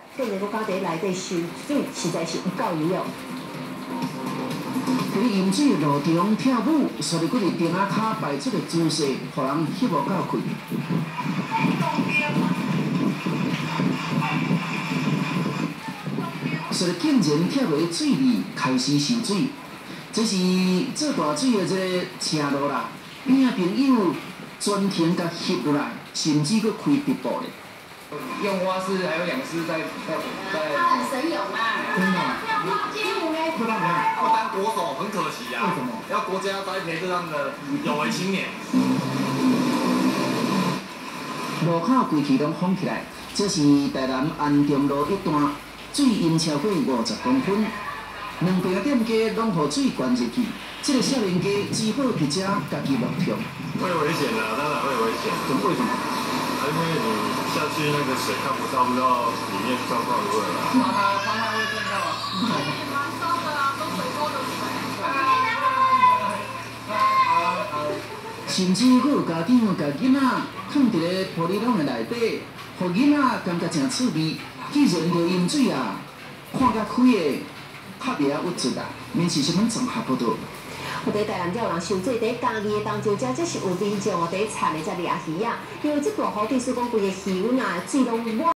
更能够家底内底收水，实在是有够有用。 伫饮水路中跳舞，所以佫伫顶仔骹摆出个姿势，互人翕无够开。所以竟然跳落水里，开始受水。这是做大水的这个车路啦，边仔朋友专程甲翕落来，甚至佫开直播咧。 用蛙式还有两式在。 他很神勇啊！ 真的。 不当国手很可惜啊！为什么？要国家栽培这样的有为青年。 路口规气拢封起来，这是台南安中路一段，水淹超过50公分，两边店家拢互水灌入去。这个少年家只好伫遮家己落跳。 会危险的，当然会危险。 为什么？ 因为你下去那个水看不到，不知道里面状况如何啦。 方向会正到。 蛮高的啊，都水沟的水。 甚至佫有家长甲囡仔放伫个玻璃笼的内底，互囡仔感觉真趣味。既然着饮水啊，看甲开的较袂啊郁卒啊，免是什么综合报道。 伫台南才有人受罪，伫家己的当中，这是有民众哦，伫田的才抓鱼啊，因为这大雨，地施讲规个鱼啊，水拢满。